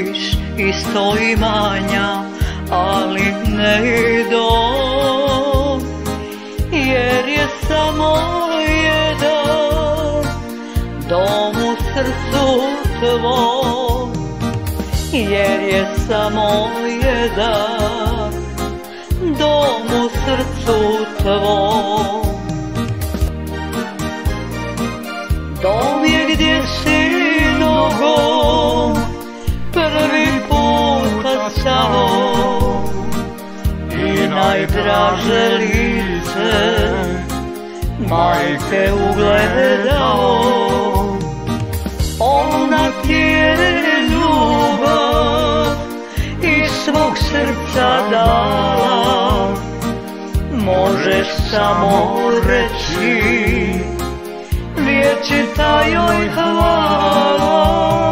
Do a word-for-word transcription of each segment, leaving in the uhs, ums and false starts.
voliš isto imanja, ali ne i dom, jer je samo jedan dom u srcu tvom, jer je samo jedan dom u srcu tvom. Dom je gdje si nogom prvi puta stao i najdraže lice majke ugledao. Ona ti je ljubav iz svog srca dala, možeš samo reći vječita joj hvala.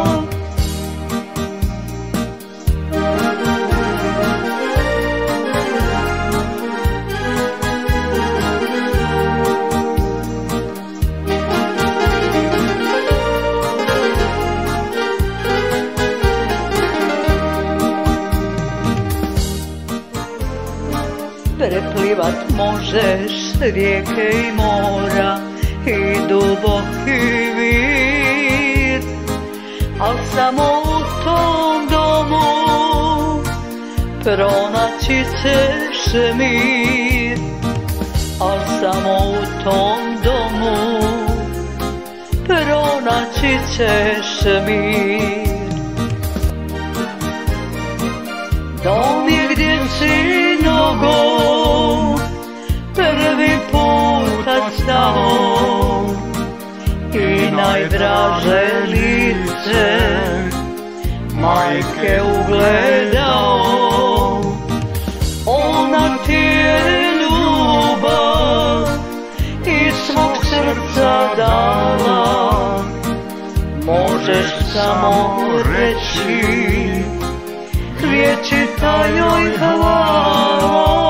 Preplivat možeš rijeke i mora i duboki vir, al samo u tom domu pronaći ćeš mir, al samo u tom domu pronaći ćeš mir. Dom je gdje si nogom prvi puta stao i najdraže lice majke ugledao. Ona ti je ljubav iz svog srca dala, možeš samo reći vječita joj hvala.